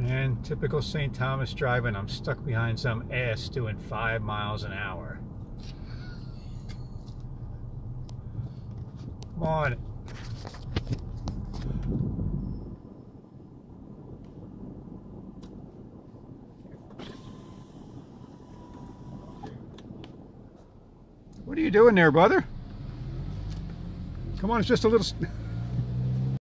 And typical St. Thomas driving, I'm stuck behind some ass doing 5 miles an hour. Come on. What are you doing there, brother? Come on, it's just a little...